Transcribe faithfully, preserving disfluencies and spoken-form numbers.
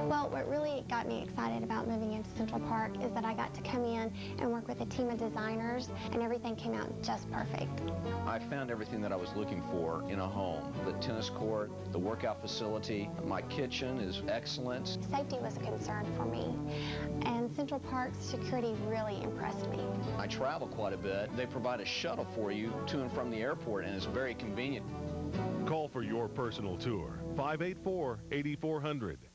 Well, what really got me excited about moving into Central Park is that I got to come in and work with a team of designers, and everything came out just perfect. I found everything that I was looking for in a home. The tennis court, the workout facility, my kitchen is excellent. Safety was a concern for me, and Central Park's security really impressed me. I travel quite a bit. They provide a shuttle for you to and from the airport, and it's very convenient. Call for your personal tour, five eight four, eight four hundred.